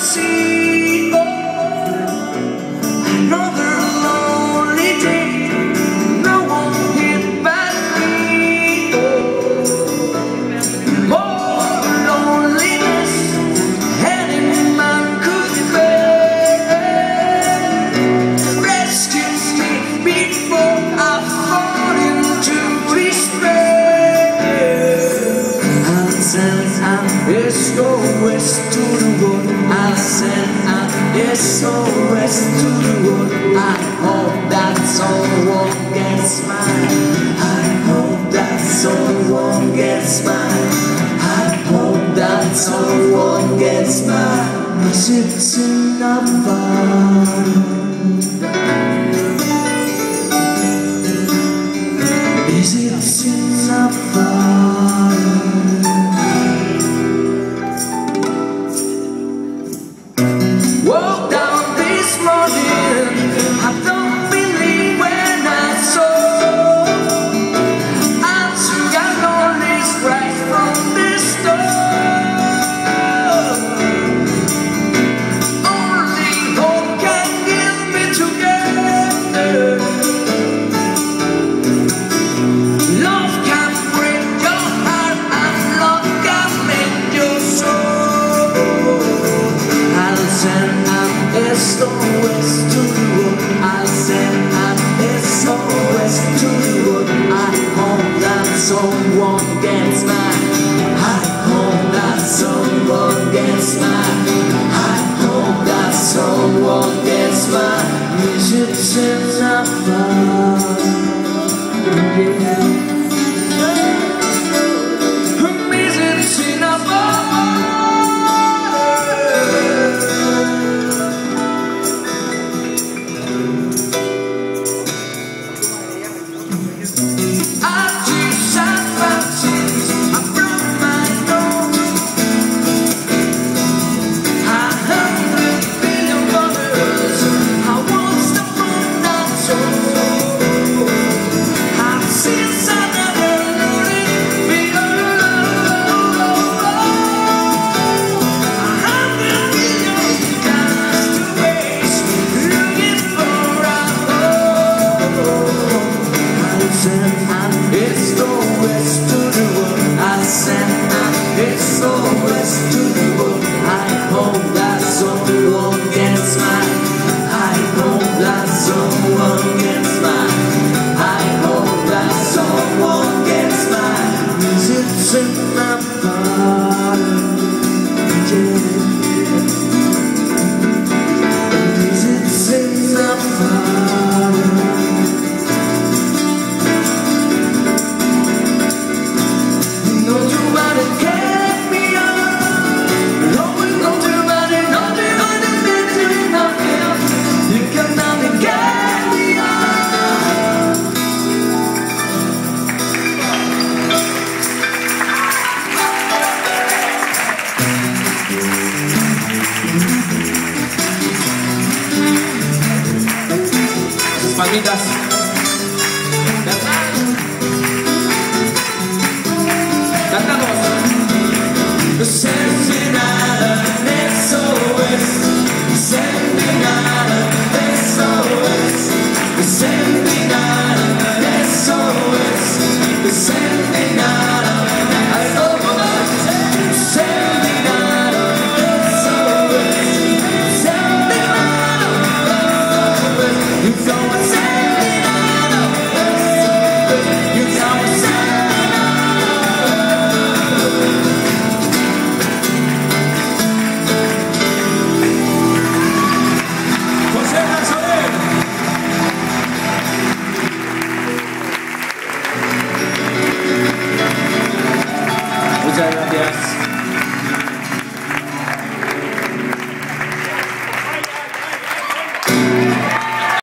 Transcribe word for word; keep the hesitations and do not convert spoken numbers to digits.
see. Oh, another lonely day, no one here but me. Oh, more loneliness any man could bear. Rescue me before I fall into despair. I said I'm S O S to the world. I said I'm S O S to the world. I hope that someone gets mine. I hope that someone gets mine. I hope that someone gets mine. Is it enough? Is it enough? Woke down this morning, I don't believe when I saw I'm got all this right from this door. Only hope can get me together. Love can break your heart and love can make your soul. I'll send S O S to the world. I said I'm S O S to the world. I hope that someone gets mine. I hope that someone gets mine. I hope that someone gets mine. Is it enough? Yeah. Is it enough? It's the West to the world. I said it's the West to the world. I hope that someone gets mine. I hope that someone gets mine. I hope that someone gets mine. Is it enough? Yeah. Is it enough? Palmitas. Cantamos. Sending out an S O S. Sending out an S O S. Sending out an S O S. Sending out an S O S. Sending out an S O S. Sending out an S O S. You know what's sending out an S O S. You know what's sending Muchas gracias.